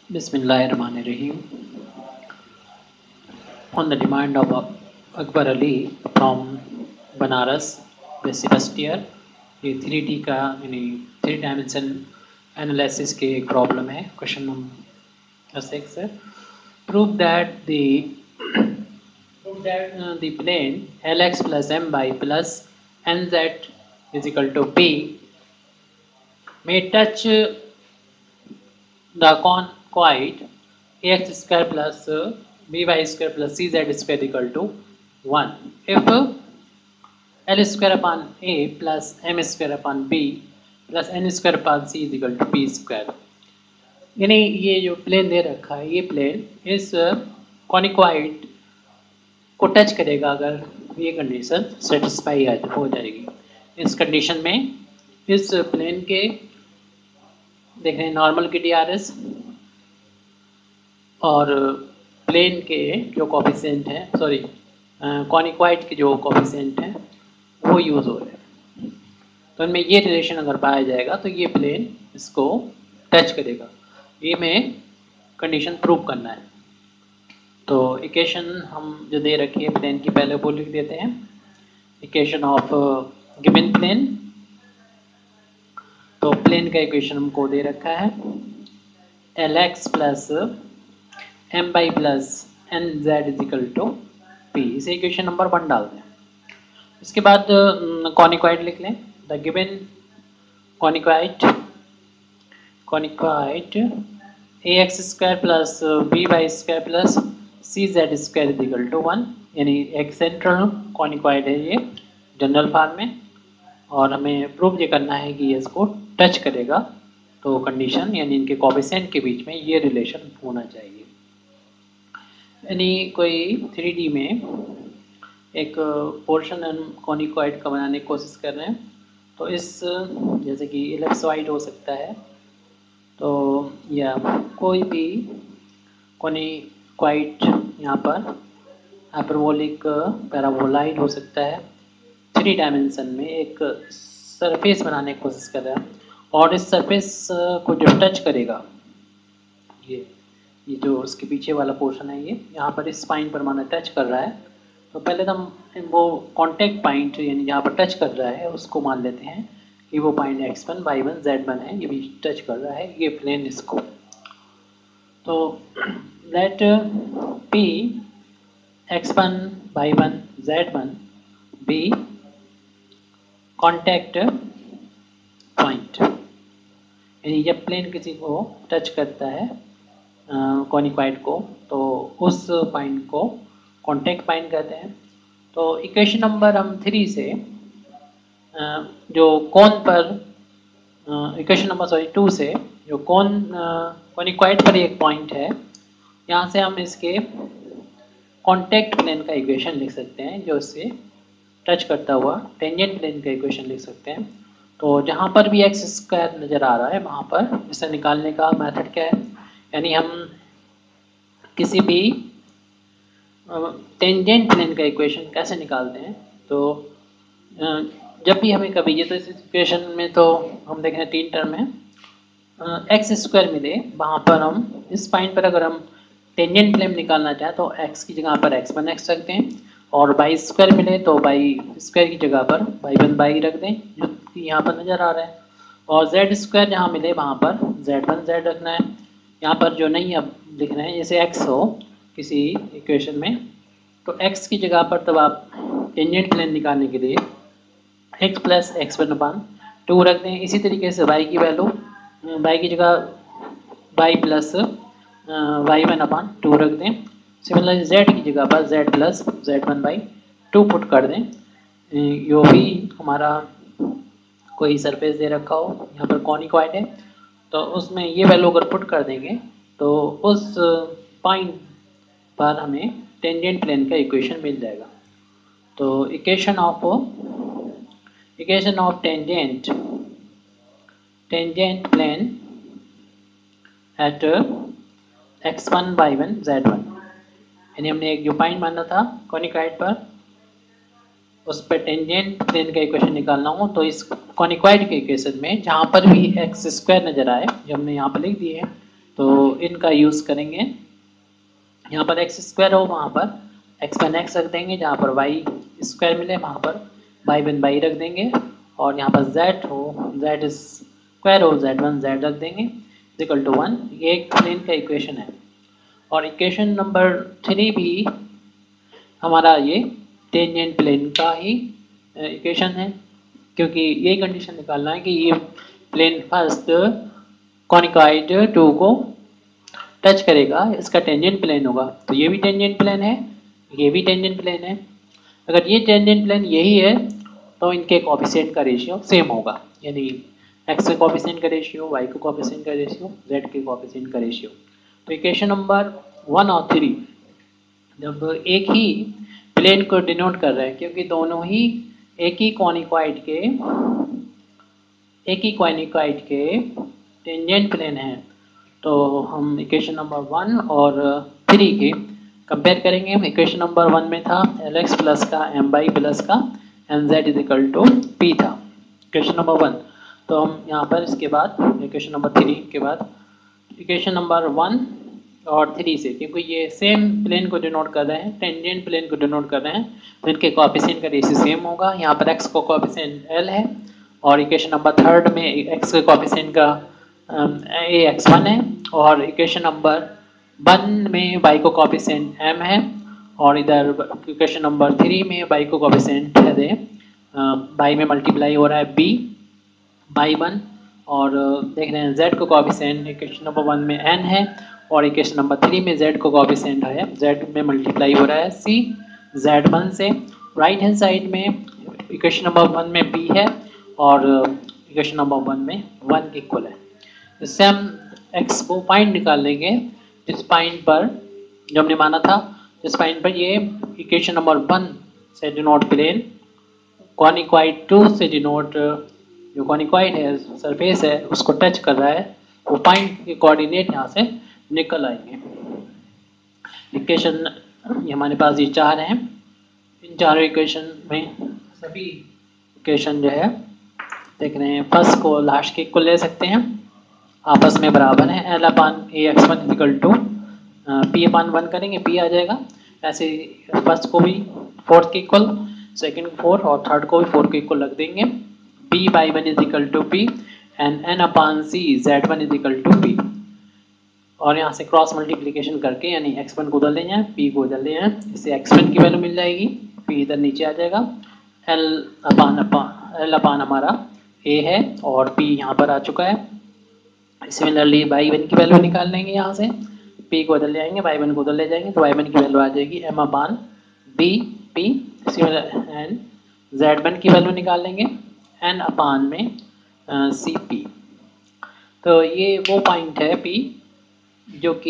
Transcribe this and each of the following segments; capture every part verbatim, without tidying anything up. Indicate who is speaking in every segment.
Speaker 1: Bismillahirrahmanirrahim. On the demand of Akbar Ali from Banaras, वैसे first year ये three D का यानी three dimension analysis के एक प्रॉब्लम है. क्वेश्चन नंबर सिक्स है. Prove that the prove that the plane L X plus M by plus N Z is equal to P may touch the conchoid ax square plus uh, by square plus cz square equal to one if uh, l square upon a plus m square upon b plus n square upon c is equal to p square. यानी ये जो plane दे रखा है ये plane इस कॉनिक्वाइड को touch करेगा अगर ये कंडीशन सेटिस्फाई हो जाएगी. इस कंडीशन में इस प्लेन के देख रहे हैं नॉर्मल की डी आर एस और प्लेन के जो कोफिशिएंट है सॉरी कॉनिक्वाइड के जो कोफिशिएंट है वो यूज़ हो रहे हैं. तो इनमें ये रिलेशन अगर पाया जाएगा तो ये प्लेन इसको टच करेगा. ये में कंडीशन प्रूव करना है. तो इक्वेशन हम जो दे रखी है प्लेन की पहले वो लिख देते हैं. Equation of given plane. तो प्लेन का इक्वेशन हमको दे रखा है L X plus M by plus N Z is equal to P. इसे इक्वेशन नंबर वन डाल दें. इसके बाद कॉनिक्वाइड लिख लें. The given conicoid conicoid A X square plus B Y square plus C Z square is equal to one. यानी एक central कॉनिक्वाइड है ये जनरल फॉर्म में और हमें प्रूव ये करना है कि ये इसको टच करेगा. तो कंडीशन यानी इनके कोफिशिएंट के बीच में ये रिलेशन होना चाहिए. यानी कोई थ्री डी में एक पोर्शन हम कॉनिक्वाइड का बनाने की कोशिश कर रहे हैं. तो इस जैसे कि इलिप्सॉइड हो सकता है तो या कोई भी कॉनिक्वाइड यहाँ पर हाइपरबोलिक पैराबोलाइड हो सकता है. थ्री डायमेंशन में एक सरफेस बनाने की कोशिश कर रहा है और इस सरफेस को जो टच करेगा ये ये जो उसके पीछे वाला पोर्शन है ये यहाँ पर इस पॉइंट पर माना टच कर रहा है. तो पहले तो हम वो कॉन्टेक्ट पॉइंट यानी जहाँ पर टच कर रहा है उसको मान लेते हैं कि वो point X one Y one Z one है. ये भी टच कर रहा है ये प्लेन इसको. तो let P X one Y one Z one be contact point. यानी जब प्लेन किसी को टच करता है कॉनिक्वाइड को तो उस पॉइंट को कॉन्टैक्ट पॉइंट कहते हैं. तो इक्वेशन नंबर हम थ्री से आ, जो कोन पर इक्वेशन नंबर सॉरी टू से जो कोन कॉनिक्वाइड पर एक पॉइंट है यहाँ से हम इसके कॉन्टैक्ट प्लेन का इक्वेशन लिख सकते हैं जो इससे टच करता हुआ टेंजेंट प्लेन का इक्वेशन लिख सकते हैं. तो जहाँ पर भी एक्स स्क्वायर नज़र आ रहा है वहाँ पर इसे निकालने का मेथड क्या है. यानी हम किसी भी टेंजेंट प्लेन का इक्वेशन कैसे निकालते हैं. तो जब भी हमें कभी ये तो इस इक्वेशन में तो हम देख रहे हैं तीन टर्म है. एक्स स्क्वायर मिले वहाँ पर हम इस पॉइंट पर अगर हम टेंजेंट प्लेन निकालना चाहें तो एक्स की जगह पर एक्स वन एक्स रखते हैं और बाई स्क्वायर मिले तो बाई स्क्वायर की जगह पर बाई वन बाई रख दें जो कि यहाँ पर नज़र आ रहा है. और जेड स्क्वायर जहाँ मिले वहाँ पर जेड वन जेड रखना है. यहाँ पर जो नहीं अब लिख रहे हैं जैसे एक्स हो किसी इक्वेशन में तो एक्स की जगह पर तब आप टेंजेंट प्लेन निकालने के लिए X plus X one upon two रख दें. इसी तरीके से वाई की वैल्यू वाई की जगह Y plus Y one upon two रख दें. सिमिलरली जेड की जगह पर Z plus Z one by two put कर दें. यो भी हमारा कोई सरफेस दे रखा हो यहाँ पर कॉनिक्वाइड है तो उसमें ये वैल्यू अगर पुट कर देंगे तो उस पॉइंट पर हमें टेंजेंट प्लेन का इक्वेशन मिल जाएगा. तो equation of equation of tangent tangent plane at X one Y one Z one. यानी हमने एक जो पॉइंट माना था कॉनिक्वाइड पर उस पर टेंजेंट प्लेन का इक्वेशन निकालना हो तो इस कॉनिक्वाइड के इक्वेशन में जहाँ पर भी एक्स स्क्वायर नजर आए जो हमने यहाँ पर लिख दिए हैं तो इनका यूज़ करेंगे। यहाँ पर एक्स स्क्वायर हो वहाँ पर एक्स वन एक्स रख देंगे, जहाँ पर वाई स्क्वायर मिले वहाँ पर वाई वन वाई रख देंगे, और यहाँ पर जेड हो जेड स्क्वायर हो जेड वन जेड रख देंगे इक्वल टू वन। ये एक प्लेन का इक्वेशन है। और इक्वेशन नंबर थ्री भी हमारा ये टेंजेंट प्लेन का ही इक्वेशन है, क्योंकि ये कंडीशन निकालना है कि ये प्लेन फर्स्ट कॉनिकॉइड टू को टच करेगा, इसका टेंजेंट प्लेन होगा। तो ये भी टेंजेंट प्लेन है, ये भी टेंजेंट प्लेन है। अगर ये टेंजेंट प्लेन यही है तो इनके कोएफिशिएंट का रेशियो सेम होगा, यानी एक्स के कोएफिशिएंट का रेशियो, वाई के कोएफिशिएंट का रेशियो, जेड के कोएफिशिएंट का रेशियो। तो इक्वेशन नंबर वन और थ्री जब एक ही प्लेन को डिनोट कर रहे हैं, क्योंकि दोनों ही एक ही कॉनिकॉइड के एक ही कॉनिकॉइड के टेंजेंट प्लेन हैं, तो हम इक्वेशन नंबर वन और थ्री के कंपेयर करेंगे। इक्वेशन नंबर वन में था एल एक्स प्लस का एम बाई प्लस का N Z is equal to P था, इक्वेशन नंबर वन। तो हम यहाँ पर इसके बाद इक्वेशन नंबर थ्री के बाद इक्वेशन नंबर वन और थ्री से, क्योंकि ये सेम प्लेन को डिनोट कर रहे हैं, टेंजेंट प्लेन को डिनोट कर रहे हैं, तो इनके कोएफिशिएंट का रेशियो सेम होगा। यहाँ पर एक्स को कोएफिशिएंट एल है, और इक्वेशन नंबर थर्ड में एक्स के कोएफिशिएंट का ए एक्स वन है, और इक्वेशन नंबर वन में वाई को कोएफिशिएंट एम है, और इधर इक्वेशन नंबर थ्री में वाई को कोएफिशिएंट है वाई में मल्टीप्लाई हो रहा है बी बाई वन, और देख रहे हैं जेड को कोएफिशिएंट इक्वेशन नंबर वन में एन है, और इक्वेशन नंबर थ्री में जेड को कोएफिशिएंट है जेड में मल्टीप्लाई हो रहा है सी जेड वन से। राइट हैंड साइड में इक्वेशन नंबर वन में बी है, और इक्वेशन नंबर वन में वन के इक्वल है। इससे हम एक्स को पॉइंट निकाल लेंगे, जिस पॉइंट पर जो हमने माना था, जिस पॉइंट पर ये इक्वेशन नंबर वन से डिनोट प्लेन कॉनिकॉइड टू से डिनोट जो कॉनिकॉइड है सरफेस है उसको टच कर रहा है, वो पॉइंट के कोऑर्डिनेट यहाँ से निकल आएंगे। इक्वेशन ये हमारे पास ये चार हैं, इन चारों इक्वेशन में सभी इक्वेशन जो है देख रहे हैं फर्स्ट को लास्ट के इक्वल ले सकते हैं, आपस में बराबर है। L upon A X one equal to P upon one करेंगे पी आ जाएगा। ऐसे फर्स्ट को भी फोर्थ के इक्वल, सेकंड को फोर और थर्ड को भी फोर के इक्वल रख देंगे। P by one is equal to P and N upon C Z one is equal to P, और यहाँ से क्रॉस मल्टीप्लिकेशन करके यानी एक्स वन को उधर ले जाएं पी को उधर ले जाएं, इससे एक्स वन की वैल्यू मिल जाएगी, पी इधर नीचे आ जाएगा। एल अपान अपान एल अपान हमारा ए है और पी यहाँ पर आ चुका है। सिमिलरली वाई वन की वैल्यू निकाल लेंगे, यहाँ से पी को उधर ले आएंगे वाई वन को उधर ले जाएंगे, तो वाई वन की वैल्यू आ जाएगी M upon B P. Similar and Z one की वैल्यू निकाल लेंगे एन अपान में सी पी। तो ये वो पॉइंट है पी जो कि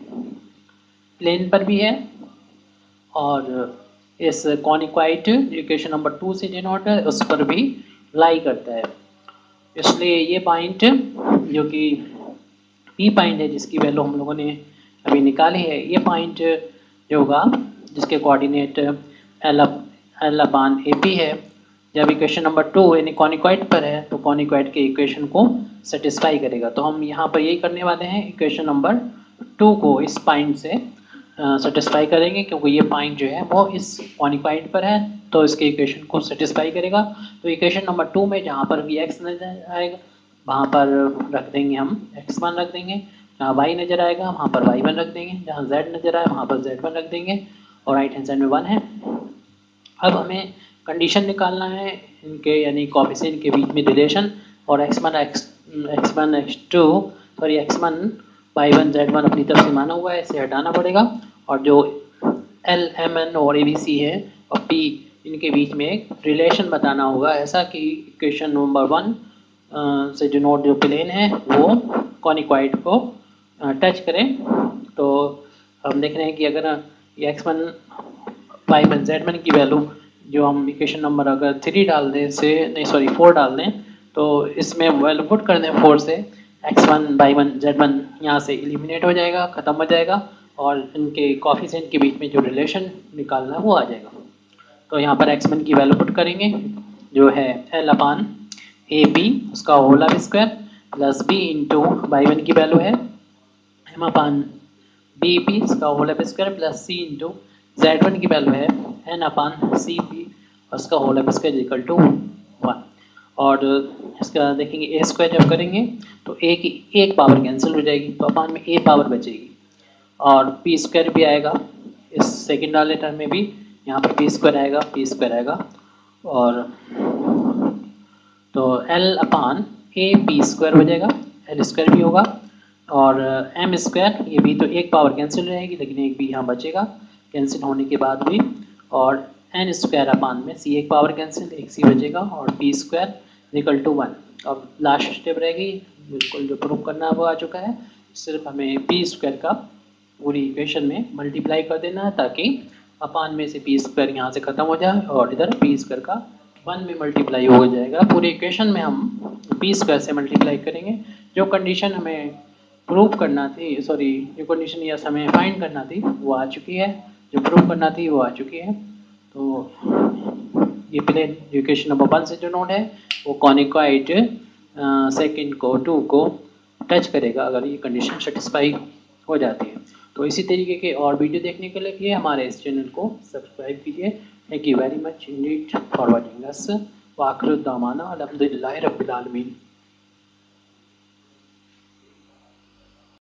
Speaker 1: प्लेन पर भी है और इस कॉनिकॉइड इक्वेशन नंबर टू से डिनोट है उस पर भी लाई करता है। इसलिए ये पॉइंट जो कि पी पॉइंट है जिसकी वैल्यू हम लोगों ने अभी निकाली है, ये पॉइंट जो होगा जिसके coordinate L L upon A P है, जब इक्वेशन नंबर टू यानी कॉनिकॉइड पर है तो कॉनिकॉइड के इक्वेशन को सेटिस्फाई करेगा। तो हम यहाँ पर यही करने वाले हैं, इक्वेशन नंबर टू को इस पॉइंट से सेटिस्फाई करेंगे, क्योंकि ये पॉइंट जो है वो इस कॉनिकॉइड पर है तो इसके इक्वेशन को सेटिस्फाई करेगा। तो इक्वेशन नंबर टू में जहाँ पर भी एक्स नजर आएगा वहाँ पर रख देंगे हम एक्स वन रख देंगे, जहाँ वाई नजर आएगा वहाँ पर वाई वन रख देंगे, जहाँ जेड नजर आए वहाँ पर जेड वन रख देंगे, और राइट हैंड साइड में वन है। अब हमें कंडीशन निकालना है इनके यानी कोएफिशिएंट के बीच में रिलेशन, और X one X X one X two sorry X one Y one Z one अपनी तरफ से माना हुआ है, इसे हटाना पड़ेगा, और जो एल एम एन और ए बी सी है और पी इनके बीच में एक रिलेशन बताना होगा, ऐसा कि इक्वेशन नंबर वन से डिनोट जो प्लेन है वो कॉनिकॉइड को टच करें। तो हम देख रहे हैं कि अगर ये X one Y one Z one की वैल्यू जो हम इक्वेशन नंबर अगर थ्री डाल दें से नहीं सॉरी फोर डाल दें, तो इसमें वैल्यू पुट कर दें फोर से X one Y one Z one यहाँ से एलिमिनेट हो जाएगा, ख़त्म हो जाएगा, और इनके कोएफिशिएंट के बीच में जो रिलेशन निकालना है वो आ जाएगा। तो यहाँ पर एक्स वन की वैल्यू पुट करेंगे जो है एल अपान ए बी उसका whole square plus B into Y one की वैल्यू है एम अपान बी पी इसका whole of square plus C into Z one की वैल्यू है एन अपान सी पी और इसका whole of square equal to one. और इसका देखेंगे ए स्क्वायर जब करेंगे तो ए की एक पावर कैंसिल हो जाएगी तो अपान में ए पावर बचेगी और पी स्क्वायर भी आएगा इस सेकेंड वाले टर्म में भी यहाँ पर पी स्क्वायर आएगा पी स्क्वायर आएगा और तो L upon A P square हो जाएगा एल स्क्वायर भी होगा और एम स्क्वायर ये भी तो एक पावर कैंसिल रहेगी लेकिन एक भी यहाँ बचेगा कैंसिल होने के बाद भी और एन स्क्वायर अपान में सी एक पावर कैंसिल एक सी बचेगा और P square equal to one. अब लास्ट स्टेप रहेगी बिल्कुल जो प्रूव करना वो आ चुका है सिर्फ हमें पी स्क्वायर का पूरी इक्वेशन में मल्टीप्लाई कर देना है ताकि अपान में से पी स्क्वायर यहाँ से खत्म हो जाए और इधर पी स्क्वायर का वन में मल्टीप्लाई हो जाएगा। पूरी इक्वेशन में हम पी स्क्वायर से मल्टीप्लाई करेंगे। जो कंडीशन हमें प्रूव करना थी सॉरी जो कंडीशन यस हमें फाइंड करना थी वो आ चुकी है जो प्रूव करना थी वो आ चुकी है। तो ये प्लेन इक्वेशन नंबर वन से जो नोड है वो कॉनिकॉइड सेकंड को टू को टच करेगा अगर ये कंडीशन सेटिस्फाई हो जाती है। तो इसी तरीके के और वीडियो देखने के लिए हमारे इस चैनल को सब्सक्राइब कीजिए। Thank you very much indeed for watching us. वाखिर दामाना अल्हम्दुलिल्लाहि रब्बिल आलमीन।